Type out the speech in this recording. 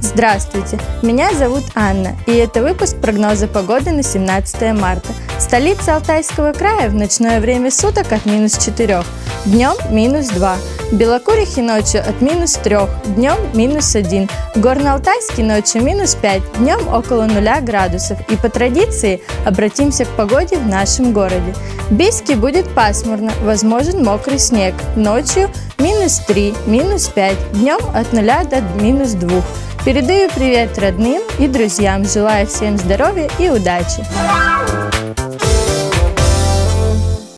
Здравствуйте, меня зовут Анна, и это выпуск прогноза погоды на 17 марта. Столица Алтайского края в ночное время суток от -4, днем -2. В Белокурихе ночью от -3, днем -1. В Горно-Алтайске ночью -5, днем около 0 градусов. И по традиции обратимся к погоде в нашем городе. В Бийске будет пасмурно, возможен мокрый снег. Ночью -3, -5, днем от 0 до -2. Передаю привет родным и друзьям, желаю всем здоровья и удачи!